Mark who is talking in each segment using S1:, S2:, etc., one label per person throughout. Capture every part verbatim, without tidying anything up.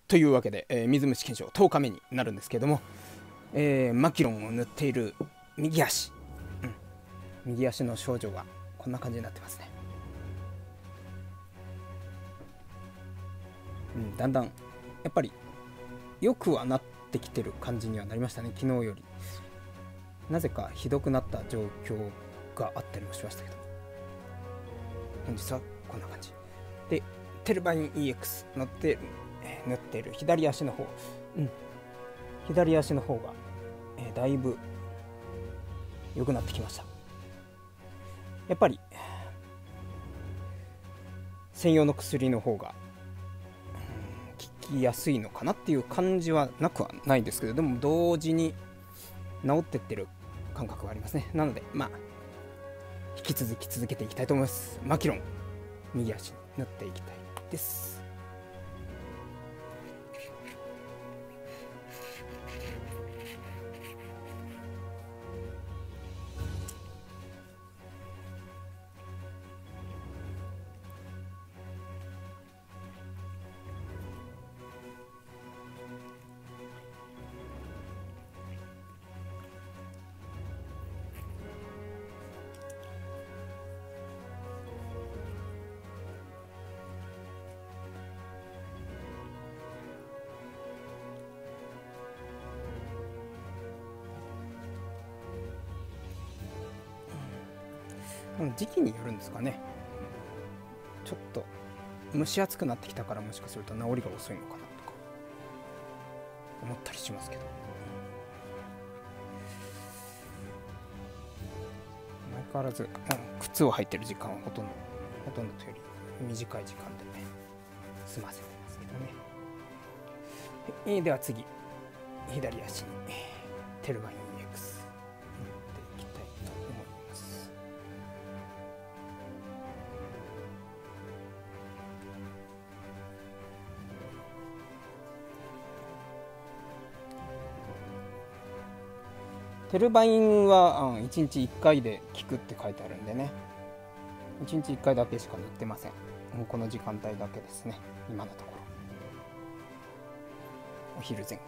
S1: というわけで、えー水虫検証とおかめになるんですけれども、えーマキロンを塗っている右足、うん、右足の症状がこんな感じになってますね。うん、だんだんやっぱりよくはなってきてる感じにはなりましたね。昨日よりなぜかひどくなった状況があったりもしましたけど、本日はこんな感じでテルバイン イーエックス 乗って塗っている左足の方、うん、左足の方が、えー、だいぶ良くなってきました。やっぱり専用の薬の方が効きやすいのかなっていう感じはなくはないんですけど、でも同時に治ってってる感覚がありますね。なのでまあ引き続き続けていきたいと思います。マキロン右足に塗っていきたいです。時期によるんですかね。ちょっと蒸し暑くなってきたから、もしかすると治りが遅いのかなとか思ったりしますけど、相変わらず、うん、靴を履いてる時間はほとんどほとんどというより短い時間で、ね、済ませてますけどね。えー、では次、左足にテルバイン イーエックス 塗っていきたいと思います。テルバインは、うん、いちにちいっかいで効くって書いてあるんでね、いちにちいっかいだけしか塗ってません。もうこの時間帯だけですね、今のところ。お昼前後。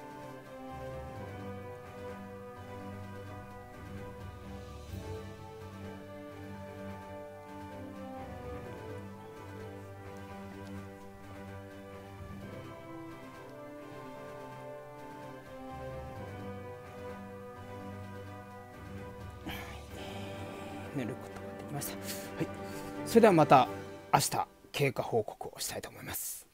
S1: 塗ることができました。はい、それではまた明日経過報告をしたいと思います。